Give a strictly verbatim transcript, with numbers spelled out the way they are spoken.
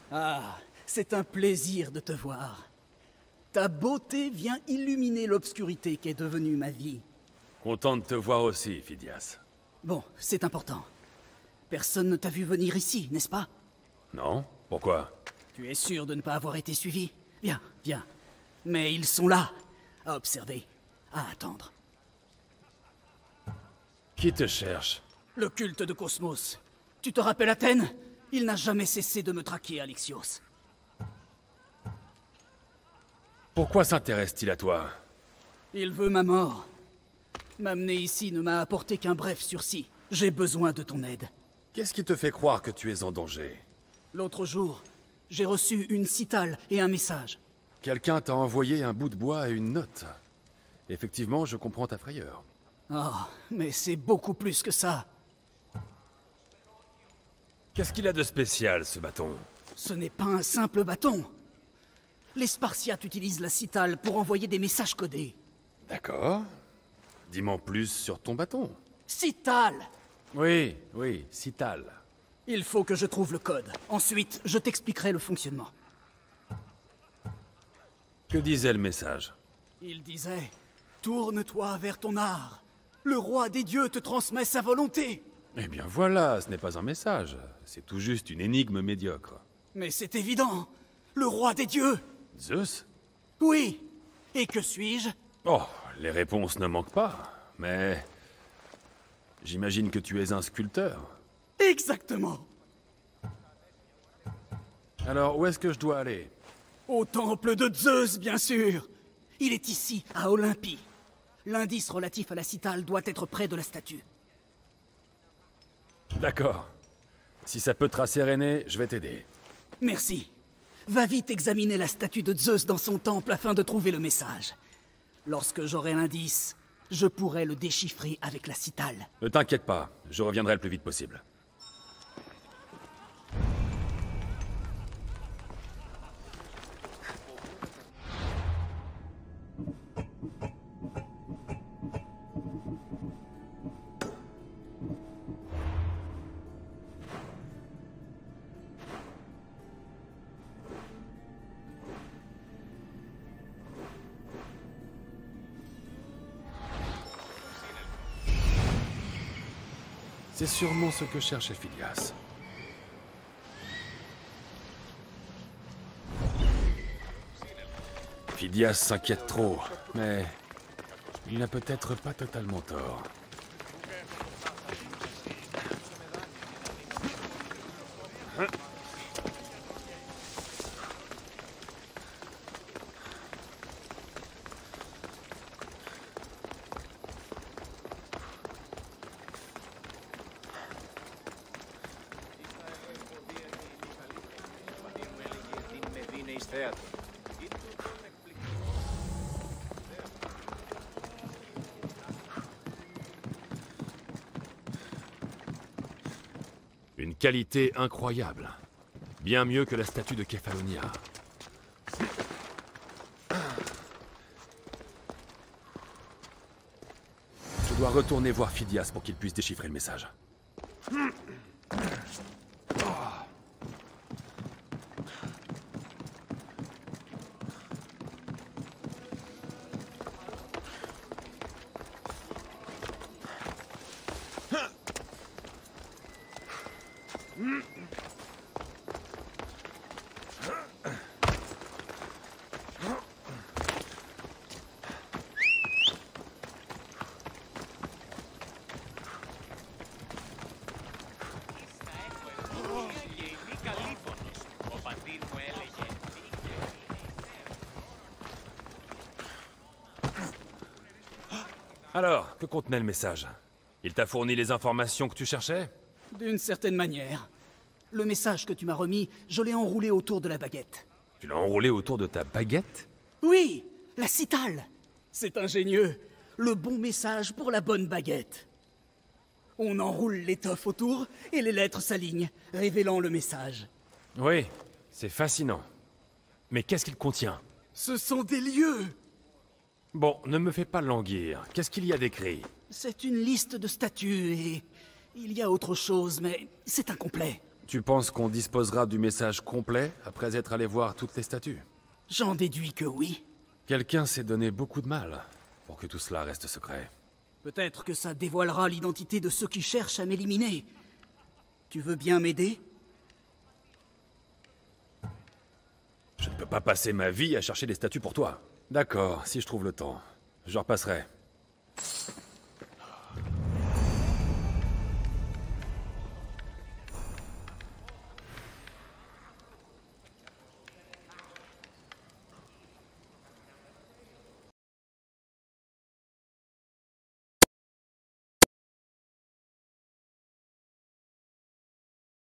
Ah, c'est un plaisir de te voir. Ta beauté vient illuminer l'obscurité qu'est devenue ma vie. Content de te voir aussi, Phidias. Bon, c'est important. Personne ne t'a vu venir ici, n'est-ce pas? Non? Pourquoi? Tu es sûr de ne pas avoir été suivi? Viens, viens. Mais ils sont là, à observer, à attendre. Qui te cherche? Le culte de Cosmos. Tu te rappelles Athènes? Il n'a jamais cessé de me traquer, Alexios. Pourquoi s'intéresse-t-il à toi? Il veut ma mort. M'amener ici ne m'a apporté qu'un bref sursis. J'ai besoin de ton aide. Qu'est-ce qui te fait croire que tu es en danger? L'autre jour, j'ai reçu une citale et un message. Quelqu'un t'a envoyé un bout de bois et une note. Effectivement, je comprends ta frayeur. Oh, mais c'est beaucoup plus que ça. Qu'est-ce qu'il a de spécial, ce bâton? Ce n'est pas un simple bâton. Les Spartiates utilisent la citale pour envoyer des messages codés. D'accord. Dis-moi plus sur ton bâton. Citale! Oui, oui, Cital. Il faut que je trouve le code. Ensuite, je t'expliquerai le fonctionnement. Que disait le message? Il disait, tourne-toi vers ton art. Le roi des dieux te transmet sa volonté. Eh bien voilà, ce n'est pas un message. C'est tout juste une énigme médiocre. Mais c'est évident. Le roi des dieux. Zeus? Oui. Et que suis-je? Oh, les réponses ne manquent pas. Mais... j'imagine que tu es un sculpteur. Exactement. Alors, où est-ce que je dois aller? Au temple de Zeus, bien sûr. Il est ici, à Olympie. L'indice relatif à la citale doit être près de la statue. D'accord. Si ça peut te rasséréner, je vais t'aider. Merci. Va vite examiner la statue de Zeus dans son temple afin de trouver le message. Lorsque j'aurai l'indice, je pourrai le déchiffrer avec la citale. Ne t'inquiète pas, je reviendrai le plus vite possible. C'est sûrement ce que cherchait Phidias. Phidias s'inquiète trop, mais il n'a peut-être pas totalement tort. Une qualité incroyable. Bien mieux que la statue de Kephallonia. Je dois retourner voir Phidias pour qu'il puisse déchiffrer le message. Alors, que contenait le message? Il t'a fourni les informations que tu cherchais? D'une certaine manière. Le message que tu m'as remis, je l'ai enroulé autour de la baguette. Tu l'as enroulé autour de ta baguette? Oui, la citale. C'est ingénieux. Le bon message pour la bonne baguette. On enroule l'étoffe autour et les lettres s'alignent, révélant le message. Oui, c'est fascinant. Mais qu'est-ce qu'il contient? Ce sont des lieux. Bon, ne me fais pas languir. Qu'est-ce qu'il y a d'écrit? C'est une liste de statues et... il y a autre chose, mais c'est incomplet. Tu penses qu'on disposera du message complet après être allé voir toutes les statues? J'en déduis que oui. Quelqu'un s'est donné beaucoup de mal pour que tout cela reste secret. Peut-être que ça dévoilera l'identité de ceux qui cherchent à m'éliminer. Tu veux bien m'aider? Je ne peux pas passer ma vie à chercher des statues pour toi. D'accord, si je trouve le temps. Je repasserai.